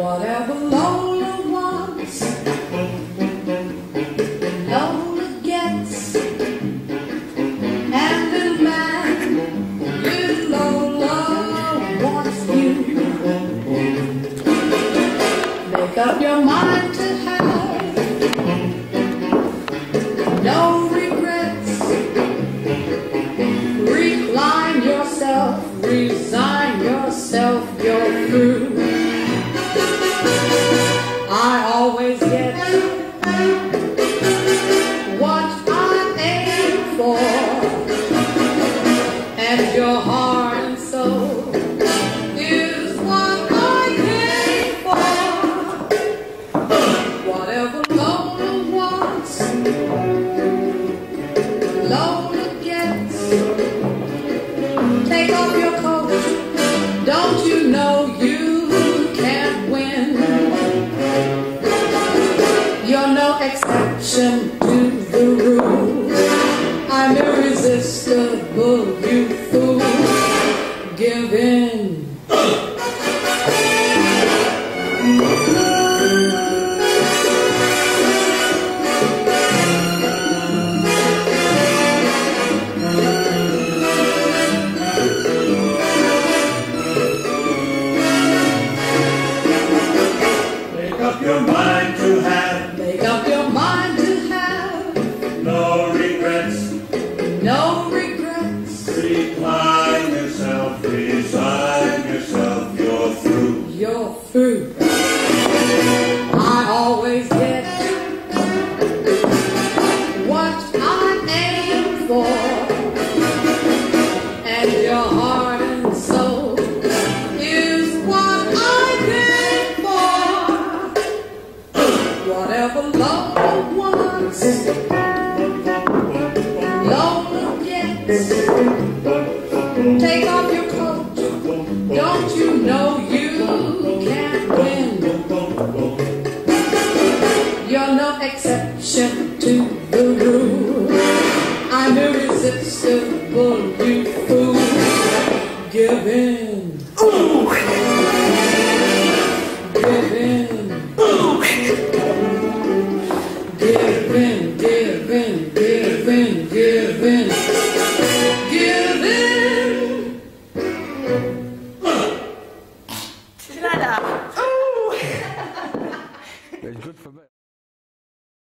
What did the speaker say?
Whatever Lola wants, Lola gets. And the man, little Lola wants you. Make up your mind to have no regrets. Recline yourself, resign yourself, you're through. I always get what I aim for, and your heart and soul is what I came for. Whatever Lola wants, Lola gets. Take off your coat, don't you know you can't win? You're no exception to the rule. I'm irresistible, you fool. Give in. Make up your mind to have Make up your mind to have no regrets. no regrets. Recline yourself, resign yourself, you're through. You're through. I always get what I aim for, and your heart and soul is what I came for. Whatever Lola wants, Lola gets. Take off your coat, don't you know you can't win? You're no exception to the rule. I'm irresistible, you fool. Give in.